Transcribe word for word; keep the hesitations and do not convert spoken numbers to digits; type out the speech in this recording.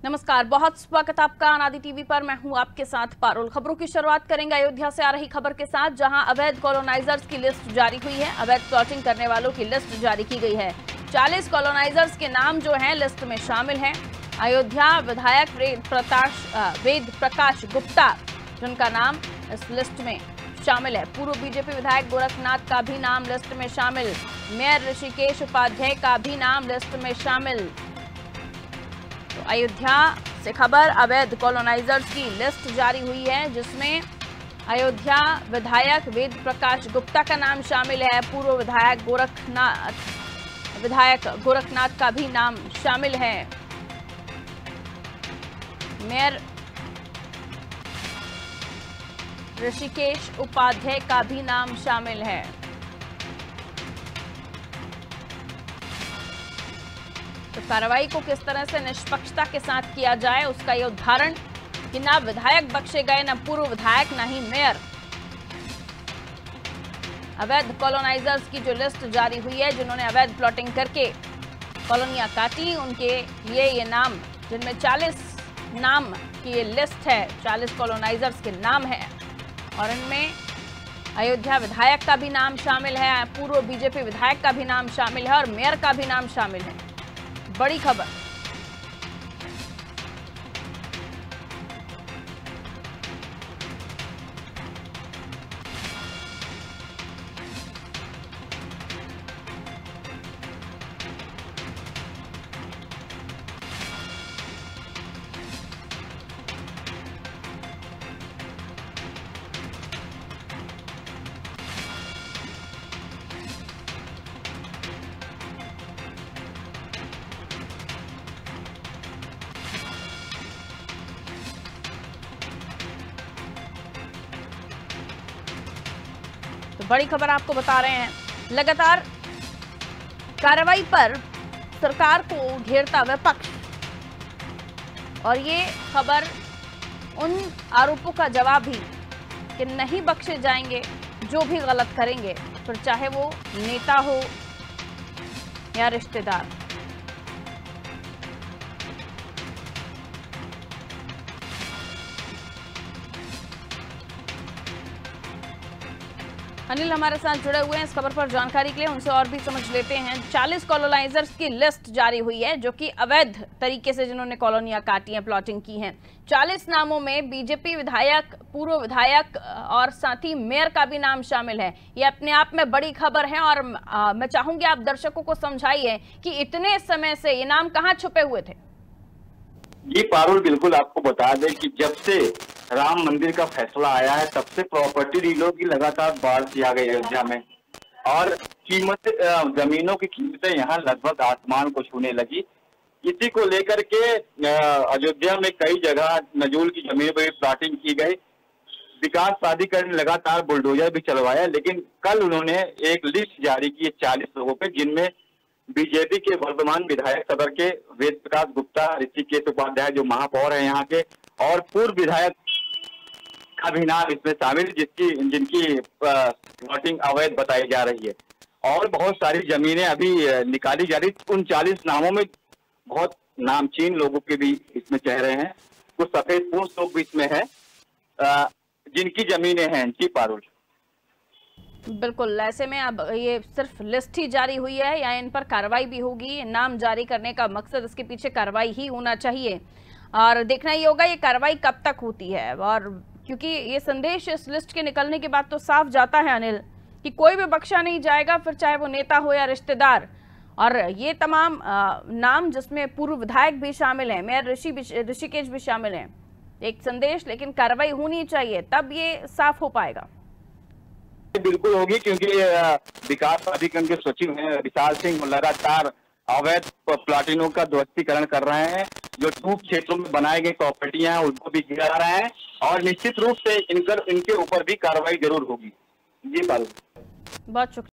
नमस्कार, बहुत स्वागत आपका अनादि टीवी पर। मैं हूं आपके साथ पारुल। खबरों की शुरुआत करेंगे अयोध्या से आ रही खबर के साथ, जहां अवैध कॉलोनाइजर्स की लिस्ट जारी हुई है। अवैध प्लॉटिंग करने वालों की लिस्ट जारी की गई है। चालीस कॉलोनाइजर्स के नाम जो हैं लिस्ट में शामिल हैं। अयोध्या विधायक वेद प्रकाश वेद प्रकाश गुप्ता जिनका नाम इस लिस्ट में शामिल है। पूर्व बीजेपी विधायक गोरखनाथ का भी नाम लिस्ट में शामिल। मेयर ऋषिकेश उपाध्याय का भी नाम लिस्ट में शामिल। तो अयोध्या से खबर, अवैध कॉलोनाइजर्स की लिस्ट जारी हुई है, जिसमें अयोध्या विधायक वेद प्रकाश गुप्ता का नाम शामिल है। पूर्व विधायक गोरखनाथ विधायक गोरखनाथ का भी नाम शामिल है। मेयर ऋषिकेश उपाध्याय का भी नाम शामिल है। तो कार्रवाई को किस तरह से निष्पक्षता के साथ किया जाए, उसका ये उदाहरण कि ना विधायक बख्शे गए, ना पूर्व विधायक, ना ही मेयर। अवैध कॉलोनाइजर्स की जो लिस्ट जारी हुई है, जिन्होंने अवैध प्लॉटिंग करके कॉलोनियां काटी, उनके लिए ये नाम, जिनमें चालीस नाम की ये लिस्ट है, चालीस कॉलोनाइजर्स के नाम है, और इनमें अयोध्या विधायक का भी नाम शामिल है, पूर्व बीजेपी विधायक का भी नाम शामिल है और मेयर का भी नाम शामिल है। बड़ी खबर। तो बड़ी खबर आपको बता रहे हैं। लगातार कार्रवाई पर सरकार को घेरता विपक्ष, और ये खबर उन आरोपों का जवाब भी कि नहीं बख्शे जाएंगे जो भी गलत करेंगे, फिर चाहे वो नेता हो या रिश्तेदार। अनिल हमारे साथ जुड़े हुए हैं इस खबर पर जानकारी के लिए, उनसे और भी समझ लेते हैं। चालीस कॉलोनाइजर्स की लिस्ट जारी हुई है, जो कि अवैध तरीके से जिन्होंने कॉलोनियां काटी हैं, प्लॉटिंग की हैं। चालीस नामों में बीजेपी विधायक, पूर्व विधायक और साथ ही मेयर का भी नाम शामिल है। ये अपने आप में बड़ी खबर है, और आ, मैं चाहूंगी आप दर्शकों को समझाइए कि इतने समय से ये नाम कहाँ छुपे हुए थे। जी पारुल, बिल्कुल आपको बता दें कि जब से राम मंदिर का फैसला आया है, तब से प्रॉपर्टी डीलों की लगातार बाढ़ सी आ गई अयोध्या में, और कीमत जमीनों की कीमतें यहाँ लगभग आसमान को छूने लगी। इसी को लेकर के अयोध्या में कई जगह नजूल की जमीन पर प्लॉटिंग की गई। विकास प्राधिकरण ने लगातार बुलडोजर भी चलवाया, लेकिन कल उन्होंने एक लिस्ट जारी की चालीस लोगों पे, जिनमें बीजेपी के वर्तमान विधायक सदर के वेद प्रकाश गुप्ता, ऋषिकेश उपाध्याय जो महापौर है यहाँ के, और पूर्व विधायक का भी नाम इसमें शामिल, जिसकी जिनकी प्लॉटिंग अवैध बताई जा रही है, और बहुत सारी जमीनें अभी निकाली जा रही। उन चालीस नामों में बहुत नामचीन लोगों के भी इसमें चेहरे हैं, कुछ सफेद पोस्ट लोग भी इसमें है, जिनकी जमीनें हैं। जी पारुल, बिल्कुल। ऐसे में अब ये सिर्फ लिस्ट ही जारी हुई है या इन पर कार्रवाई भी होगी? नाम जारी करने का मकसद, इसके पीछे कार्रवाई ही होना चाहिए, और देखना ये होगा ये कार्रवाई कब तक होती है। और क्योंकि ये संदेश इस लिस्ट के निकलने के बाद तो साफ जाता है अनिल, कि कोई भी बख्शा नहीं जाएगा, फिर चाहे वो नेता हो या रिश्तेदार। और ये तमाम आ, नाम, जिसमें पूर्व विधायक भी शामिल है, मेयर ऋषि ऋषिकेश भी शामिल है, एक संदेश, लेकिन कार्रवाई होनी चाहिए, तब ये साफ हो पाएगा। बिल्कुल होगी, क्योंकि विकास प्राधिकरण के सचिव हैं विशाल सिंह, लगातार अवैध प्लॉटिंगों का ध्वस्तीकरण कर रहे हैं। जो टूप क्षेत्रों में बनाए गए प्रॉपर्टियां हैं उनको भी गिरा रहे हैं, और निश्चित रूप से इनकर इनके ऊपर भी कार्रवाई जरूर होगी। जी बाबू, बहुत शुक्रिया।